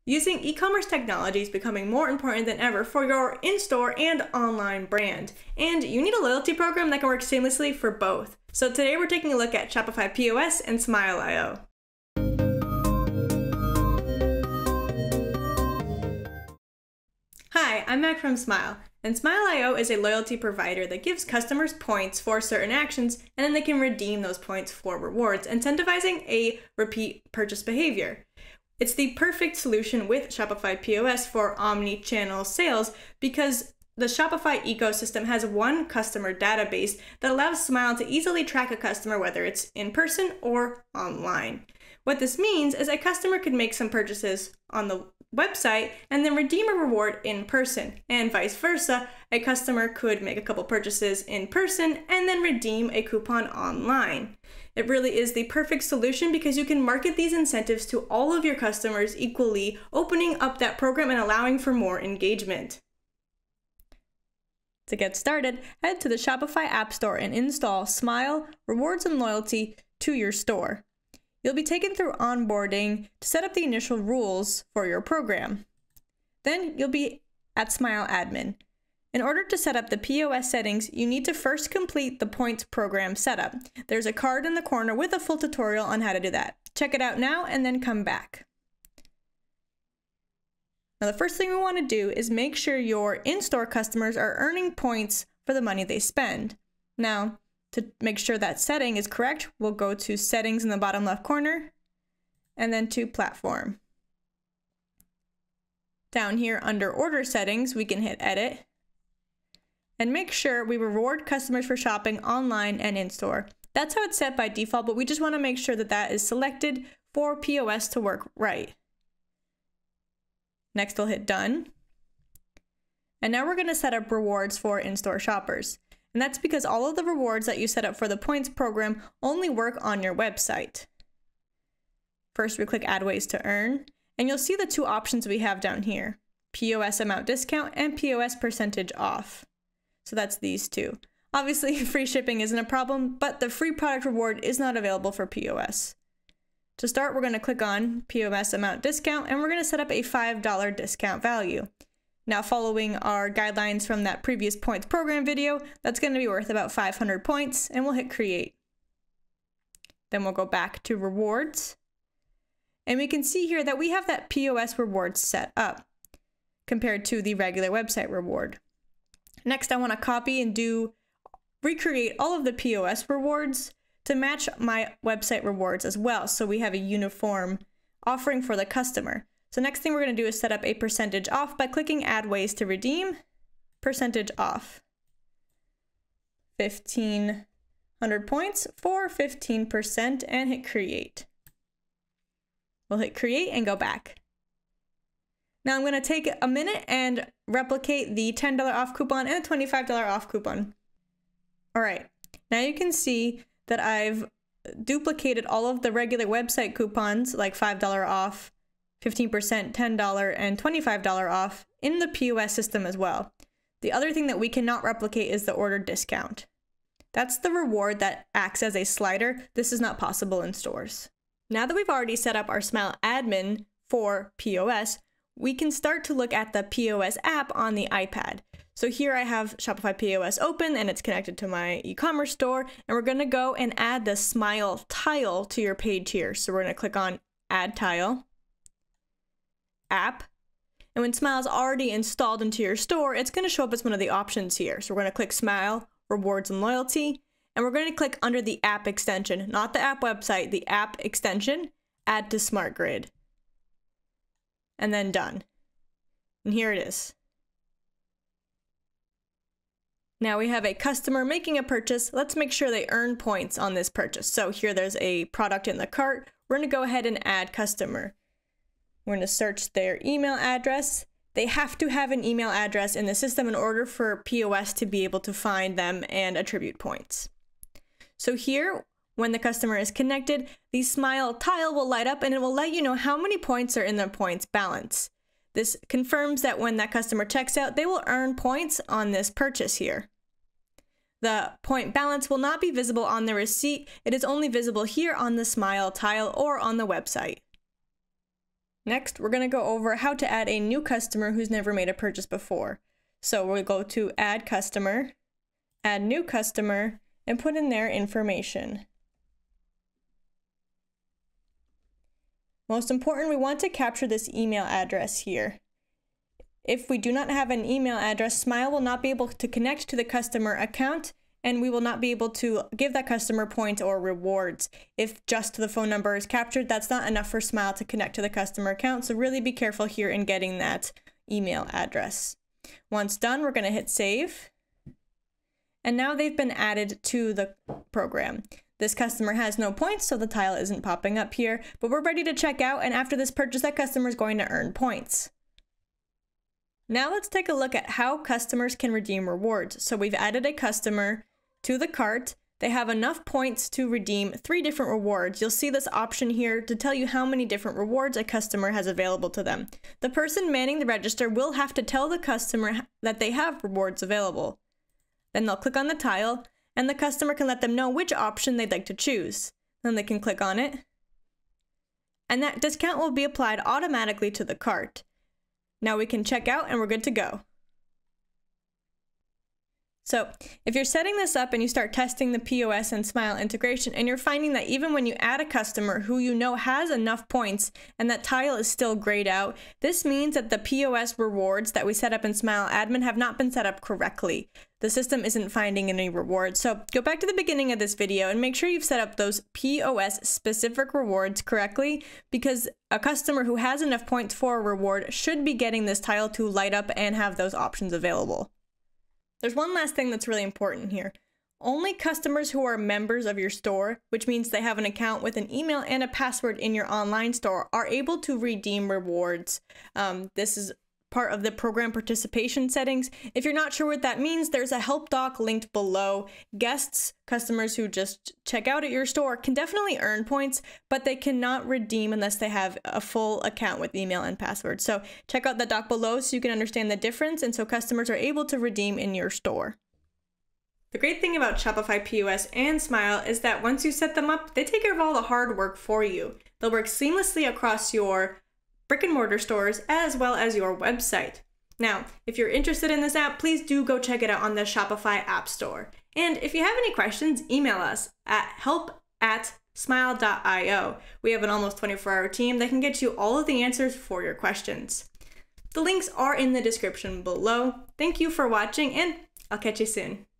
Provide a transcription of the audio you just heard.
Using e-commerce technology is becoming more important than ever for your in-store and online brand, and you need a loyalty program that can work seamlessly for both. So today we're taking a look at Shopify POS and Smile.io. Hi, I'm Mac from Smile, and Smile.io is a loyalty provider that gives customers points for certain actions, and then they can redeem those points for rewards, incentivizing a repeat purchase behavior. It's the perfect solution with Shopify POS for omni-channel sales because the Shopify ecosystem has one customer database that allows Smile to easily track a customer whether it's in person or online. What this means is a customer could make some purchases on the website and then redeem a reward in person, and vice versa. A customer could make a couple purchases in person and then redeem a coupon online. It really is the perfect solution because you can market these incentives to all of your customers equally, opening up that program and allowing for more engagement. To get started, head to the Shopify App Store and install Smile, Rewards and Loyalty to your store. You'll be taken through onboarding to set up the initial rules for your program. Then you'll be at Smile Admin. In order to set up the POS settings, you need to first complete the points program setup. There's a card in the corner with a full tutorial on how to do that. Check it out now and then come back. Now, the first thing we want to do is make sure your in-store customers are earning points for the money they spend. Now, to make sure that setting is correct, we'll go to Settings in the bottom left corner and then to Platform. Down here under Order Settings, we can hit Edit and make sure we reward customers for shopping online and in-store. That's how it's set by default, but we just want to make sure that that is selected for POS to work right. Next, we'll hit Done. And now we're going to set up rewards for in-store shoppers. And that's because all of the rewards that you set up for the points program only work on your website. First, we click Add Ways to Earn, and you'll see the two options we have down here, POS amount discount and POS percentage off. So that's these two. Obviously, free shipping isn't a problem, but the free product reward is not available for POS. To start, we're going to click on POS amount discount, and we're going to set up a $5 discount value. Now, following our guidelines from that previous points program video, that's going to be worth about 500 points, and we'll hit Create. Then we'll go back to Rewards, and we can see here that we have that POS reward set up compared to the regular website reward. Next, I want to copy and recreate all of the POS rewards to match my website rewards as well, so we have a uniform offering for the customer. So next thing we're going to do is set up a percentage off by clicking Add Ways to Redeem, percentage off. 1,500 points for 15% and hit Create. We'll hit Create and go back. Now I'm going to take a minute and replicate the $10 off coupon and a $25 off coupon. All right, now you can see that I've duplicated all of the regular website coupons like $5 off, 15%, $10, and $25 off in the POS system as well. The other thing that we cannot replicate is the order discount. That's the reward that acts as a slider. This is not possible in stores. Now that we've already set up our Smile admin for POS, we can start to look at the POS app on the iPad. So here I have Shopify POS open and it's connected to my e-commerce store, and we're going to go and add the Smile tile to your page here. So we're going to click on Add Tile, App, and when Smile is already installed into your store, it's going to show up as one of the options here. So we're going to click Smile, Rewards and Loyalty, and we're going to click under the app extension, not the app website, the app extension, Add to Smart Grid. And then Done. And here it is. Now we have a customer making a purchase. Let's make sure they earn points on this purchase. So here there's a product in the cart. We're going to go ahead and add customer. We're going to search their email address. They have to have an email address in the system in order for POS to be able to find them and attribute points. So here, when the customer is connected, the Smile tile will light up and it will let you know how many points are in their points balance. This confirms that when that customer checks out, they will earn points on this purchase here. The point balance will not be visible on the receipt. It is only visible here on the Smile tile or on the website. Next, we're going to go over how to add a new customer who's never made a purchase before. So we'll go to Add Customer, Add New Customer, and put in their information. Most important, we want to capture this email address here. If we do not have an email address, Smile will not be able to connect to the customer account, and we will not be able to give that customer points or rewards. If just the phone number is captured, that's not enough for Smile to connect to the customer account, so really be careful here in getting that email address. Once done, we're going to hit Save. And now they've been added to the program. This customer has no points, so the tile isn't popping up here, but we're ready to check out, and after this purchase, that customer is going to earn points. Now let's take a look at how customers can redeem rewards. So we've added a customer to the cart. They have enough points to redeem 3 different rewards. You'll see this option here to tell you how many different rewards a customer has available to them. The person manning the register will have to tell the customer that they have rewards available. Then they'll click on the tile, and the customer can let them know which option they'd like to choose. Then they can click on it, and that discount will be applied automatically to the cart. Now we can check out and we're good to go. So if you're setting this up and you start testing the POS and Smile integration and you're finding that even when you add a customer who you know has enough points and that tile is still grayed out, this means that the POS rewards that we set up in Smile admin have not been set up correctly. The system isn't finding any rewards. So go back to the beginning of this video and make sure you've set up those POS specific rewards correctly, because a customer who has enough points for a reward should be getting this tile to light up and have those options available. There's one last thing that's really important here. Only customers who are members of your store, which means they have an account with an email and a password in your online store, are able to redeem rewards. This is part of the program participation settings. If you're not sure what that means, there's a help doc linked below. Guests, customers who just check out at your store, can definitely earn points, but they cannot redeem unless they have a full account with email and password. So check out the doc below so you can understand the difference, and so customers are able to redeem in your store. The great thing about Shopify POS and Smile is that once you set them up, they take care of all the hard work for you. They'll work seamlessly across your brick and mortar stores as well as your website. Now, if you're interested in this app, please do go check it out on the Shopify App Store. And if you have any questions, email us at help@smile.io. We have an almost 24-hour team that can get you all of the answers for your questions. The links are in the description below. Thank you for watching, and I'll catch you soon.